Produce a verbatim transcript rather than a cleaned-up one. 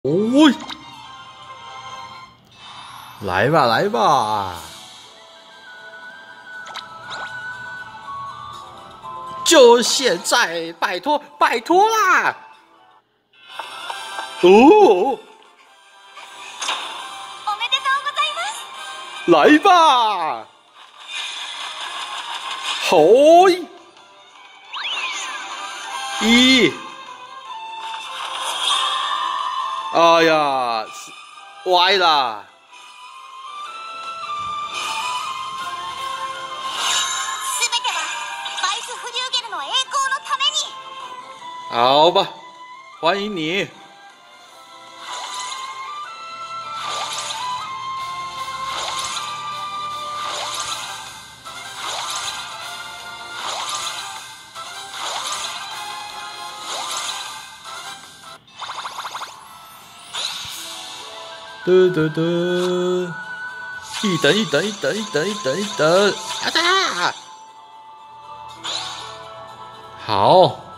哦，来吧，来吧，就现在，拜托，拜托啦！哦，来吧，好一。哎呀，歪啦！好吧，欢迎你。嘟嘟嘟！一等一等一等一等一等一等！啊哒！好。